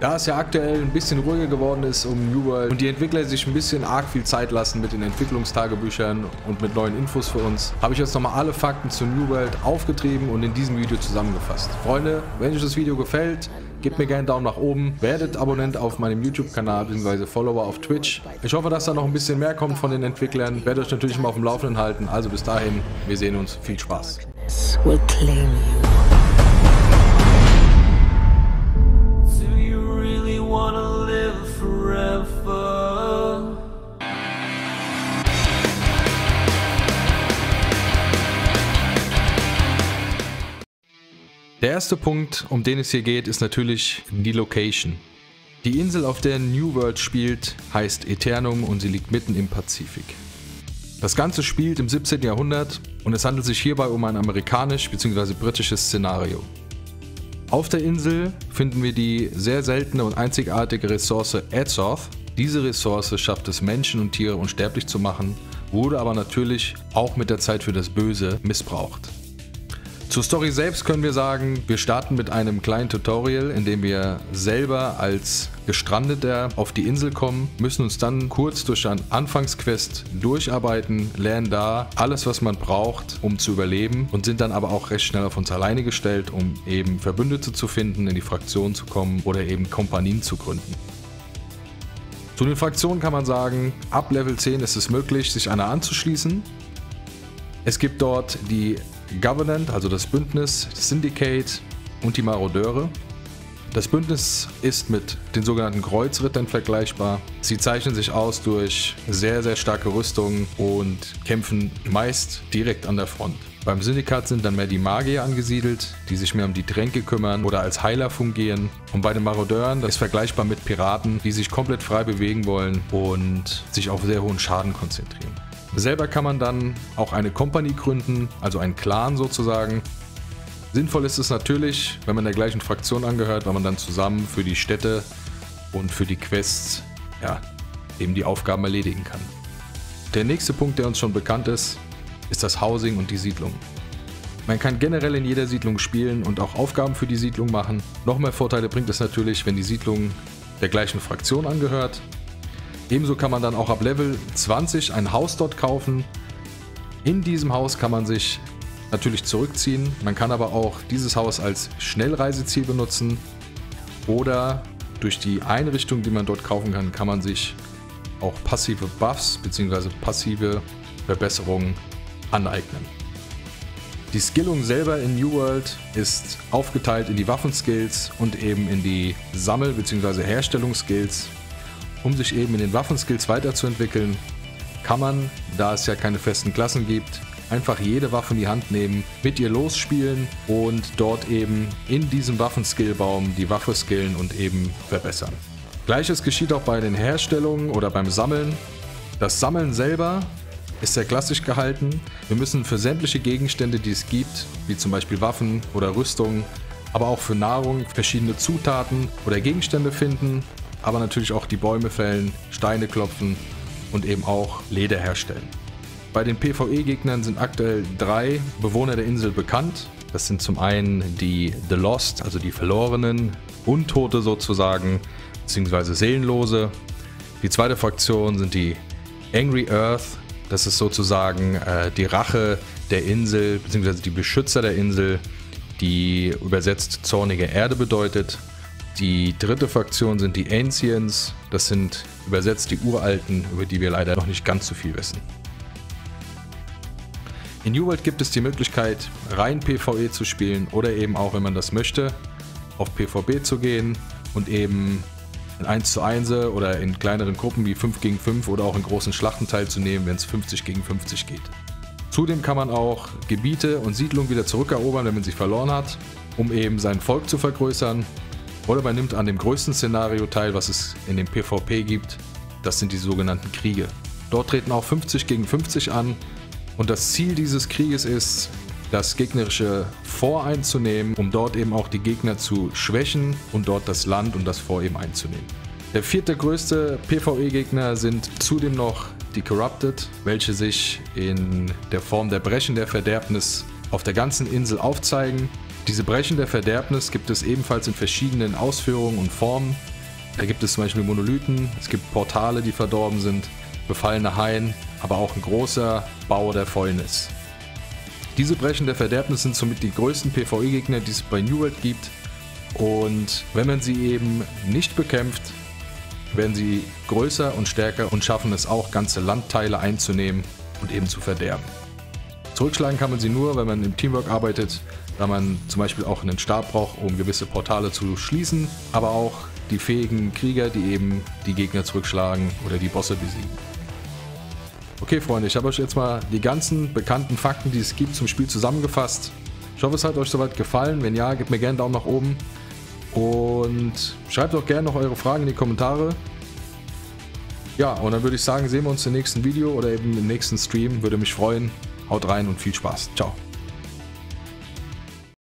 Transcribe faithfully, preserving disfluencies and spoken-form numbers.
Da es ja aktuell ein bisschen ruhiger geworden ist um New World und die Entwickler sich ein bisschen arg viel Zeit lassen mit den Entwicklungstagebüchern und mit neuen Infos für uns, habe ich jetzt nochmal alle Fakten zu New World aufgetrieben und in diesem Video zusammengefasst. Freunde, wenn euch das Video gefällt, gebt mir gerne einen Daumen nach oben, werdet Abonnent auf meinem YouTube-Kanal bzw. Follower auf Twitch. Ich hoffe, dass da noch ein bisschen mehr kommt von den Entwicklern. Werde euch natürlich mal auf dem Laufenden halten. Also bis dahin, wir sehen uns. Viel Spaß. Will claim you. Do you really wanna live forever? Der erste Punkt, um den es hier geht, ist natürlich die Location. Die Insel, auf der New World spielt, heißt Aeternum und sie liegt mitten im Pazifik. Das Ganze spielt im siebzehnten Jahrhundert und es handelt sich hierbei um ein amerikanisch bzw. britisches Szenario. Auf der Insel finden wir die sehr seltene und einzigartige Ressource Azoth. Diese Ressource schafft es, Menschen und Tiere unsterblich zu machen, wurde aber natürlich auch mit der Zeit für das Böse missbraucht. Zur Story selbst können wir sagen, wir starten mit einem kleinen Tutorial, in dem wir selber als Gestrandeter auf die Insel kommen, müssen uns dann kurz durch eine Anfangsquest durcharbeiten, lernen da alles, was man braucht, um zu überleben und sind dann aber auch recht schnell auf uns alleine gestellt, um eben Verbündete zu finden, in die Fraktion zu kommen oder eben Kompanien zu gründen. Zu den Fraktionen kann man sagen, ab Level zehn ist es möglich, sich einer anzuschließen. Es gibt dort die Covenant, also das Bündnis, Syndicate und die Marodeure. Das Bündnis ist mit den sogenannten Kreuzrittern vergleichbar. Sie zeichnen sich aus durch sehr, sehr starke Rüstungen und kämpfen meist direkt an der Front. Beim Syndikat sind dann mehr die Magier angesiedelt, die sich mehr um die Tränke kümmern oder als Heiler fungieren. Und bei den Marodeuren, das ist vergleichbar mit Piraten, die sich komplett frei bewegen wollen und sich auf sehr hohen Schaden konzentrieren. Selber kann man dann auch eine Kompanie gründen, also einen Clan sozusagen. Sinnvoll ist es natürlich, wenn man der gleichen Fraktion angehört, weil man dann zusammen für die Städte und für die Quests ja, eben die Aufgaben erledigen kann. Der nächste Punkt, der uns schon bekannt ist, ist das Housing und die Siedlung. Man kann generell in jeder Siedlung spielen und auch Aufgaben für die Siedlung machen. Noch mehr Vorteile bringt es natürlich, wenn die Siedlung der gleichen Fraktion angehört. Ebenso kann man dann auch ab Level zwanzig ein Haus dort kaufen. In diesem Haus kann man sich natürlich zurückziehen. Man kann aber auch dieses Haus als Schnellreiseziel benutzen. Oder durch die Einrichtung, die man dort kaufen kann, kann man sich auch passive Buffs bzw. passive Verbesserungen aneignen. Die Skillung selber in New World ist aufgeteilt in die Waffenskills und eben in die Sammel- bzw. Herstellungsskills. Um sich eben in den Waffenskills weiterzuentwickeln, kann man, da es ja keine festen Klassen gibt, einfach jede Waffe in die Hand nehmen, mit ihr losspielen und dort eben in diesem Waffenskillbaum die Waffe skillen und eben verbessern. Gleiches geschieht auch bei den Herstellungen oder beim Sammeln. Das Sammeln selber ist sehr klassisch gehalten. Wir müssen für sämtliche Gegenstände, die es gibt, wie zum Beispiel Waffen oder Rüstungen, aber auch für Nahrung verschiedene Zutaten oder Gegenstände finden, aber natürlich auch die Bäume fällen, Steine klopfen und eben auch Leder herstellen. Bei den PvE-Gegnern sind aktuell drei Bewohner der Insel bekannt. Das sind zum einen die The Lost, also die Verlorenen, Untote sozusagen, beziehungsweise Seelenlose. Die zweite Fraktion sind die Angry Earth, das ist sozusagen äh, die Rache der Insel, beziehungsweise die Beschützer der Insel, die übersetzt zornige Erde bedeutet. Die dritte Fraktion sind die Ancients, das sind übersetzt die Uralten, über die wir leider noch nicht ganz so viel wissen. In New World gibt es die Möglichkeit, rein PvE zu spielen oder eben auch, wenn man das möchte, auf PvP zu gehen und eben in eins zu eins oder in kleineren Gruppen wie fünf gegen fünf oder auch in großen Schlachten teilzunehmen, wenn es fünfzig gegen fünfzig geht. Zudem kann man auch Gebiete und Siedlungen wieder zurückerobern, wenn man sie verloren hat, um eben sein Volk zu vergrößern. Oder man nimmt an dem größten Szenario teil, was es in dem PvP gibt. Das sind die sogenannten Kriege. Dort treten auch fünfzig gegen fünfzig an. Und das Ziel dieses Krieges ist, das gegnerische Fort einzunehmen, um dort eben auch die Gegner zu schwächen und dort das Land und das Fort eben einzunehmen. Der vierte größte PvE-Gegner sind zudem noch die Corrupted, welche sich in der Form der Brechen der Verderbnis auf der ganzen Insel aufzeigen. Diese Brechen der Verderbnis gibt es ebenfalls in verschiedenen Ausführungen und Formen. Da gibt es zum Beispiel Monolithen, es gibt Portale, die verdorben sind, befallene Haien, aber auch ein großer Bau der Fäulnis. Diese Brechen der Verderbnis sind somit die größten PvE-Gegner, die es bei New World gibt. Und wenn man sie eben nicht bekämpft, werden sie größer und stärker und schaffen es auch, ganze Landteile einzunehmen und eben zu verderben. Zurückschlagen kann man sie nur, wenn man im Teamwork arbeitet, da man zum Beispiel auch einen Stab braucht, um gewisse Portale zu schließen, aber auch die fähigen Krieger, die eben die Gegner zurückschlagen oder die Bosse besiegen. Okay Freunde, ich habe euch jetzt mal die ganzen bekannten Fakten, die es gibt, zum Spiel zusammengefasst. Ich hoffe, es hat euch soweit gefallen. Wenn ja, gebt mir gerne einen Daumen nach oben und schreibt auch gerne noch eure Fragen in die Kommentare. Ja, und dann würde ich sagen, sehen wir uns im nächsten Video oder eben im nächsten Stream. Würde mich freuen. Haut rein und viel Spaß. Ciao.